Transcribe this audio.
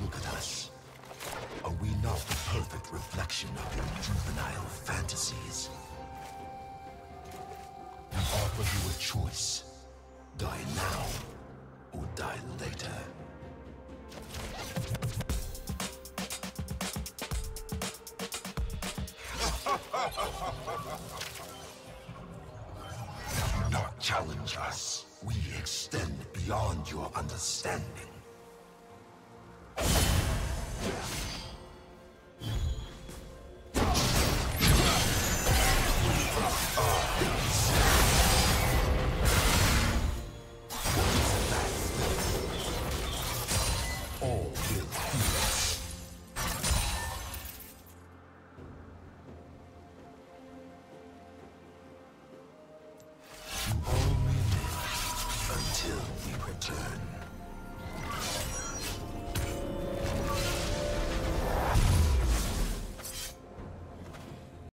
look at us. Are we not the perfect reflection of your juvenile fantasies? We offer you a choice. Die now, or die later. Do not challenge us. We extend beyond your understanding.